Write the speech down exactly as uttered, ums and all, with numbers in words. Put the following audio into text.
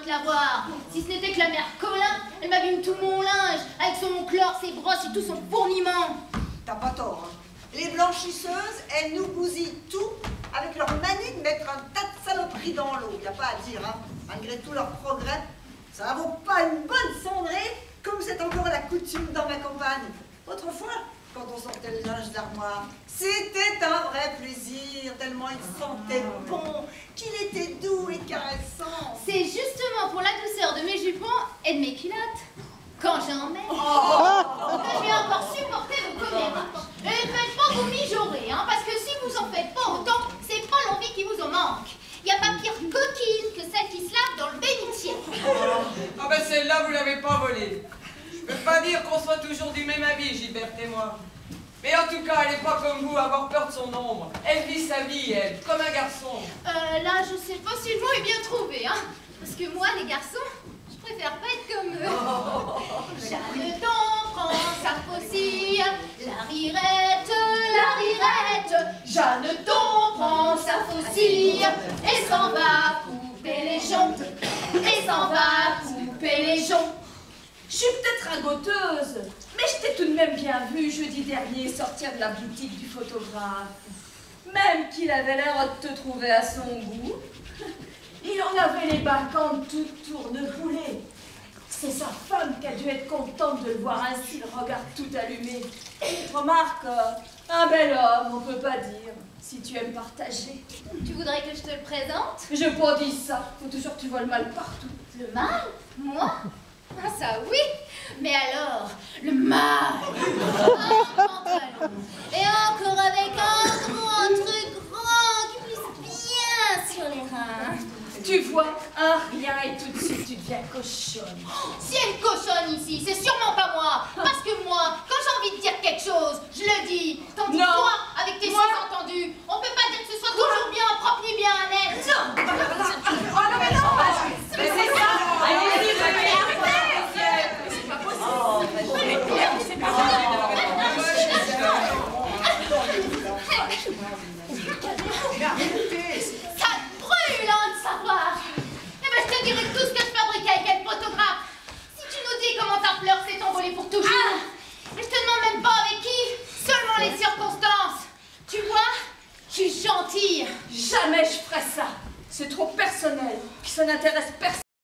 la voir. Si ce n'était que la mère Colin, elle m'abîme tout mon linge, avec son chlore, ses brosses et tout son fourmillement. T'as pas tort, hein. Les blanchisseuses, elles nous bousillent tout avec leur manie de mettre un tas de saloperies dans l'eau. Y a pas à dire, hein. Malgré tout leur progrès, ça vaut pas une bonne cendrée, comme c'est encore la coutume dans ma campagne. Autrefois, quand on sortait le linge d'armoire, c'était un vrai plaisir, tellement il sentait bon, qu'il était doux et caressant. C'est justement pour la douceur de mes jupons et de mes culottes, quand j'en mets, Oh. que je vais encore supporter vos commérages. Et ne faites pas vous mijorer, hein, parce que si vous en faites pas autant, c'est pas l'envie qui vous en manque. Il n'y a pas pire coquine que celle qui se lave dans le bénitier. Ah ben celle-là, vous l'avez pas volée. Je peux pas dire qu'on soit toujours du même avis, Gilberte et moi. Mais en tout cas, elle n'est pas comme vous, à avoir peur de son ombre. Elle vit sa vie, elle, comme un garçon. Euh, là, je sais pas si le mot est bien trouvé, hein. Parce que moi, les garçons, je préfère pas être comme eux. Jeanneton prend sa faucille, la rirette, la rirette. Jeanneton prend sa faucille et s'en va couper les joncs. Et s'en va couper les joncs. Je suis peut-être ragoteuse, mais je t'ai tout de même bien vu jeudi dernier sortir de la boutique du photographe. Même qu'il avait l'air de te trouver à son goût. Il en avait les bacantes toutes tournepoulées. C'est sa femme qui a dû être contente de le voir ainsi, le regard tout allumé. Remarque, un bel homme, on peut pas dire, si tu aimes partager. Tu voudrais que je te le présente? Je n'ai pas dit ça, faut toujours que tu vois le mal partout. Le mal? Moi? Ah ça oui, mais alors, le mal, un pantalon, et encore avec un gros truc grand qui glisse bien sur les reins. Tu vois, un rien et tout de suite tu deviens cochonne. Si elle cochonne ici, c'est sûrement pas moi, parce que moi, quand j'ai envie de dire quelque chose, je le dis. Tandis que Non. toi, avec tes sous-entendus, on peut pas dire que ce soit toujours bien propre ni bien net. Non. Oh non mais non. Mais c'est ça. Allez-y, c'est pas possible. C'est pas Ça te brûle, hein, de savoir. Eh ben, je te dirai tout ce que je fabrique avec quel photographe. Si tu nous dis comment ta fleur s'est envolée pour toujours. Ah, mais je te demande même pas avec qui, seulement les circonstances. Tu vois, je suis gentille. Jamais je ferai ça. C'est trop personnel, puis ça n'intéresse personne.